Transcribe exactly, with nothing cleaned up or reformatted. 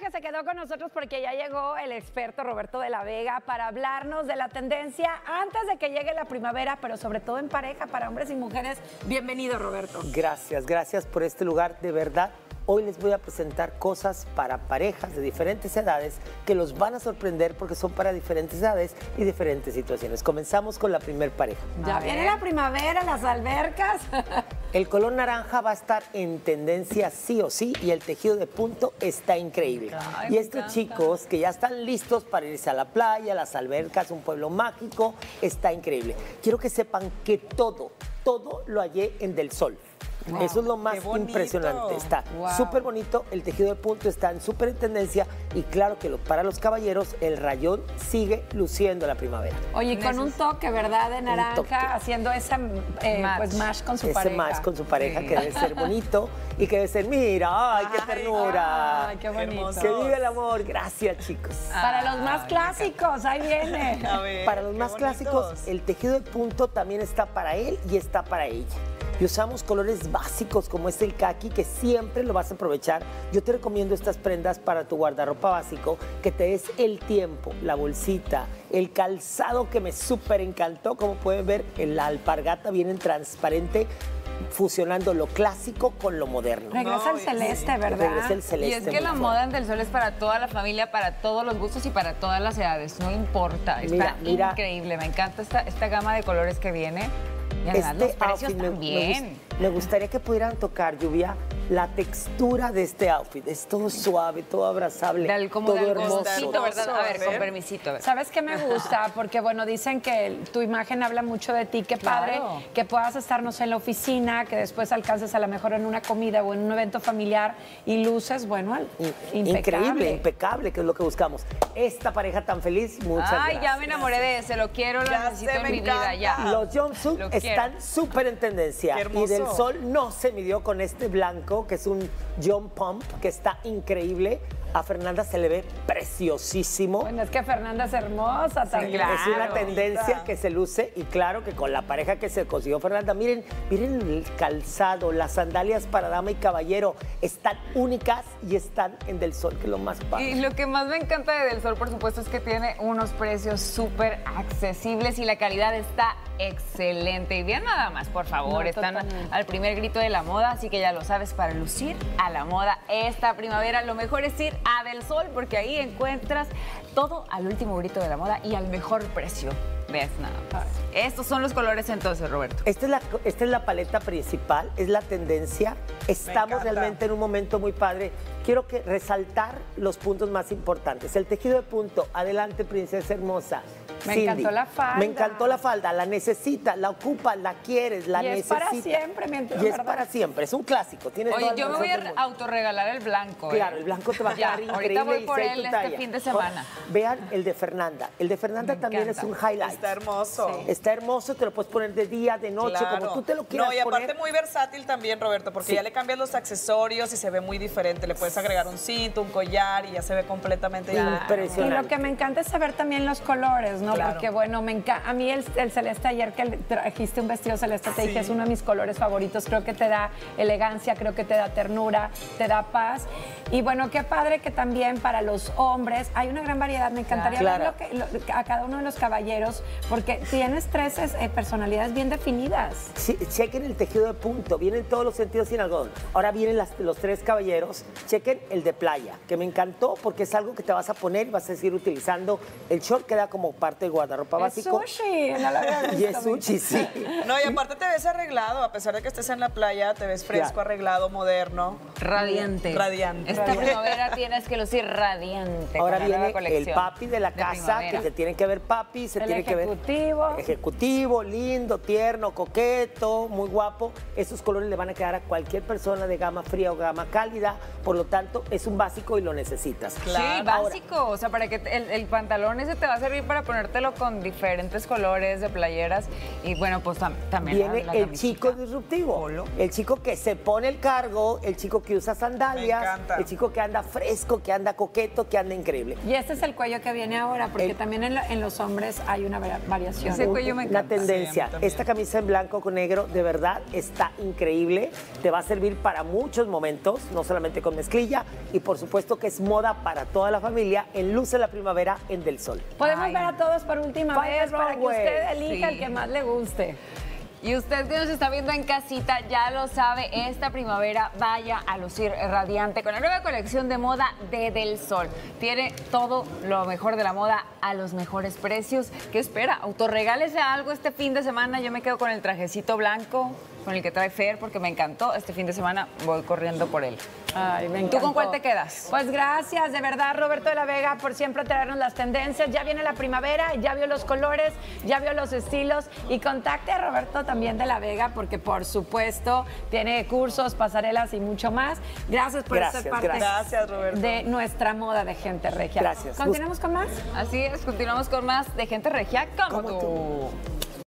que se quedó con nosotros porque ya llegó el experto Roberto de la Vega para hablarnos de la tendencia antes de que llegue la primavera, pero sobre todo en pareja para hombres y mujeres. Bienvenido, Roberto. Gracias, gracias por este lugar, de verdad. Hoy les voy a presentar cosas para parejas de diferentes edades que los van a sorprender porque son para diferentes edades y diferentes situaciones. Comenzamos con la primer pareja. Ya viene la primavera, las albercas. El color naranja va a estar en tendencia sí o sí y el tejido de punto está increíble. Ay, y estos chicos que ya están listos para irse a la playa, las albercas, un pueblo mágico, está increíble. Quiero que sepan que todo, todo lo hallé en Del Sol. Wow, eso es lo más impresionante. Está súper wow. bonito, el tejido de punto está en súper tendencia y claro que lo, para los caballeros el rayón sigue luciendo la primavera. Oye, con un toque, ¿verdad? De naranja, haciendo esa eh, match. Pues match con su ese pareja. Ese match con su pareja sí. que debe ser bonito y que debe ser, mira, ay, qué ternura. Ay, qué bonito. Que vive el amor. Gracias, chicos. Ah, para los más clásicos, ahí viene. A ver, para los más bonitos. clásicos, el tejido de punto también está para él y está para ella. Y usamos colores básicos como es el caqui, que siempre lo vas a aprovechar. Yo te recomiendo estas prendas para tu guardarropa básico, que te des el tiempo, la bolsita, el calzado que me súper encantó. Como pueden ver, la alpargata viene en transparente, fusionando lo clásico con lo moderno. Regresa no, el celeste, sí. ¿verdad? Regresa el celeste. Y es que la fuerte. moda en Del Sol es para toda la familia, para todos los gustos y para todas las edades. No importa. Está mira, mira, increíble. Me encanta esta, esta gama de colores que viene. Y además este los precios outfit también. Me, me, me gustaría que pudieran tocar, Lluvia, la textura de este outfit. Es todo suave, todo abrazable, Del, como todo de hermoso. algodoncito, ¿verdad? A ver, A ver. con permisito. A ver. ¿Sabes qué me gusta? Porque, bueno, dicen que tu imagen habla mucho de ti. Qué padre Claro. que puedas estar, no sé, en la oficina, que después alcances a lo mejor en una comida o en un evento familiar y luces, bueno, al- impecable. Increíble, impecable, que es lo que buscamos. Esta pareja tan feliz, muchas Ay, gracias. ya me enamoré de ese. Lo quiero, lo Ya necesito sé, en me mi vida. encanta. Ya. Los jumpsuits Lo están súper en tendencia. Qué hermoso. Y Del Sol no se midió con este blanco, que es un jump pump, que está increíble. A Fernanda se le ve preciosísimo. Bueno, es que Fernanda es hermosa también. claro. Es una tendencia que se luce y claro que con la pareja que se consiguió Fernanda, miren, miren el calzado, las sandalias para dama y caballero, están únicas y están en Del Sol, que es lo más padre. Y lo que más me encanta de Del Sol, por supuesto, es que tiene unos precios súper accesibles y la calidad está excelente. Y bien nada más, por favor, No, están totalmente. al primer grito de la moda, así que ya lo sabes, para lucir a la moda esta primavera, lo mejor es ir a Del Sol, porque ahí encuentras todo al último grito de la moda y al mejor precio. ¿Ves? Nada más. Estos son los colores entonces, Roberto. Esta es, la, esta es la paleta principal, es la tendencia. Estamos encanta. realmente en un momento muy padre. Quiero que resaltar los puntos más importantes. El tejido de punto, adelante, princesa hermosa. Me Cindy. encantó la falda. Me encantó la falda, la necesitas, la ocupas, la quieres, la Y es necesitas. para siempre, mientras, Y es ¿verdad? para siempre, es un clásico. Tienes Oye, toda la yo me razón voy a del mundo. autorregalar el blanco. Claro, ¿eh? el blanco te va a Ya, quedar ahorita increíble. voy y por sé él tu este talla. fin de semana. Vean el de Fernanda. El de Fernanda Me también encanta. es un highlight. Está hermoso. Sí. Está hermoso, te lo puedes poner de día, de noche, Claro. como tú te lo quieras No, y aparte poner. muy versátil también, Roberto, porque Sí. ya le cambias los accesorios y se ve muy diferente. Le puedes agregar un cinto, un collar y ya se ve completamente diferente. Y Impresionante. lo que me encanta es saber también los colores, ¿no? Claro. Porque, bueno, me encanta. A mí el, el celeste, ayer que trajiste un vestido celeste, te Sí. dije, es uno de mis colores favoritos. Creo que te da elegancia, creo que te da ternura, te da paz. Y bueno, qué padre que también para los hombres hay una gran variedad. Me encantaría Claro. ver lo que, lo- a cada uno de los caballeros, porque tienes tres eh, personalidades bien definidas. Sí, chequen el tejido de punto, vienen todos los sentidos sin algodón. Ahora vienen las- los tres caballeros, chequen el de playa, que me encantó porque es algo que te vas a poner y vas a seguir utilizando. El short queda como parte del guardarropa Es básico. sushi, no lo había Y es visto. sushi, sí. No, y aparte te ves arreglado, a pesar de que estés en la playa, te ves fresco, Claro. arreglado, moderno. Radiante. Radiante. Esta primavera tienes que lucir radiante. Ahora con la nueva viene el colección papi de la de casa, primavera. que se tiene que ver papi, se El tiene que ver ejecutivo. ejecutivo, lindo, tierno, coqueto, muy guapo. Esos colores le van a quedar a cualquier persona de gama fría o gama cálida, por lo tanto es un básico y lo necesitas. Claro. Sí, básico. O sea, para que te- el, el pantalón ese te va a servir para ponerte ponértelo con diferentes colores de playeras y bueno, pues tam también Viene la, la el camisita. chico disruptivo, Polo. el chico que se pone el cargo, el chico que usa sandalias, Me encanta. el chico que anda fresco, que anda coqueto, que anda increíble. Y este es el cuello que viene ahora, porque El- también en, lo- en los hombres hay una va- variación. Ese cuello me Una encanta. tendencia. Sí, a mí también. Esta camisa en blanco con negro, de verdad, está increíble. Te va a servir para muchos momentos, no solamente con mezclilla. Y por supuesto que es moda para toda la familia en Luce la Primavera en Del Sol. Podemos Ay. ver a todos por última Final vez para que runway. usted elija Sí. el que más le guste. Y usted que nos está viendo en casita ya lo sabe, esta primavera vaya a lucir radiante con la nueva colección de moda de Del Sol. Tiene todo lo mejor de la moda a los mejores precios. ¿Qué espera? Autorregálese algo este fin de semana. Yo me quedo con el trajecito blanco, con el que trae Fer, porque me encantó. Este fin de semana voy corriendo por él. Ay, me ¿Tú encantó. con cuál te quedas? Pues gracias, de verdad, Roberto de la Vega, por siempre traernos las tendencias. Ya viene la primavera, ya vio los colores, ya vio los estilos. Y contacte a Roberto también de la Vega, porque por supuesto tiene cursos, pasarelas y mucho más. Gracias por Gracias, ser parte gracias. Gracias, Roberto. de nuestra moda de gente regia. Gracias. ¿Continuamos con más? Así es, continuamos con más de Gente Regia como, Como tú.